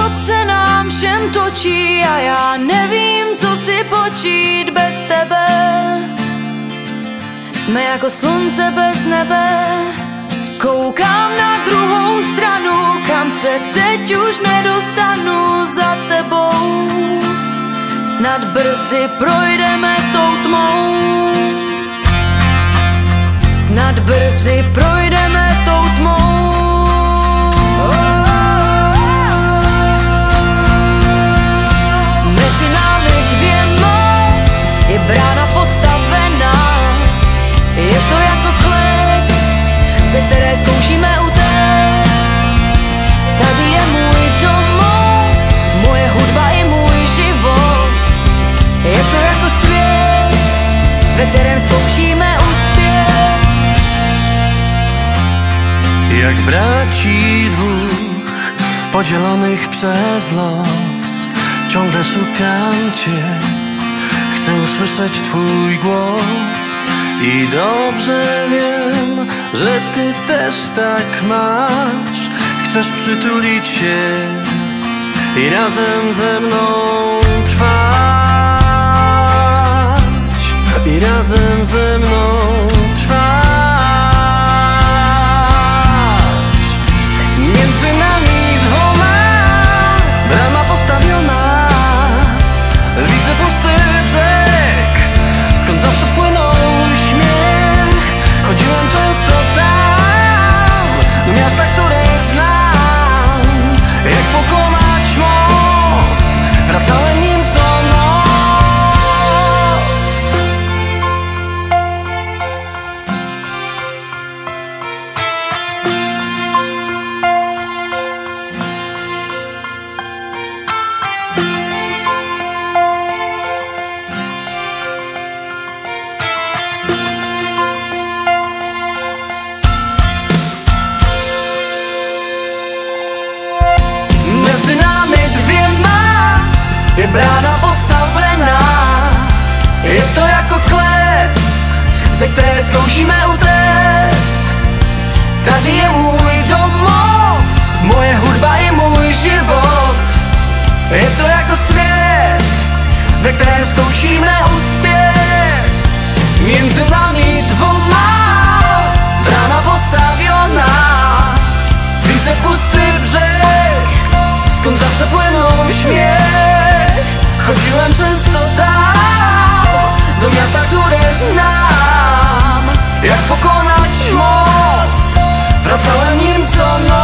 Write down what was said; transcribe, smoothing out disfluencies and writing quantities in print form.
život se nám všem točí a já nevím, co si počít bez tebe. Jsme jako slunce bez nebe. Koukám na druhou stranu, kam se teď už nedostanu za tebou. Snad brzy projdeme tou tmou. Snad brzy projdeme tou tmou. Mezi námi dvěma je brána postavená. Je to jako klec, ze které zkoušíme utéct. Tady je můj domov, moje hudba i můj život. Je to jako svět, ve kterém zkoušíme uspět. Jak braci dwóch podzielonych przez los, ciągle szukam Cię. Chcę usłyszeć Twój głos i dobrze wiem, że Ty też tak masz. Chcesz przytulić się i razem ze mną trwać. I razem ze mną trwać. Między nami dwoma brama postawiona. Widzę pusty brzeg, skąd zawsze płynął śmiech. Chodziłem często tam, do miasta, które znam. Jak pokonać most, wracałem nim co noc. Między nami dwiema je brána postavená. Je to jako klec, ze které zkoušíme utéct. Tady je můj domov, moje hudba i můj život. Je to jako svět, ve kterém zkoušíme uspět. Między nami dwoma brána postawiona. Widzę pusty brzeg, skąd zawsze płynął śmiech. Chodziłem często tam, do miasta, które znam. Jak pokonać most, wracałem nim co noc.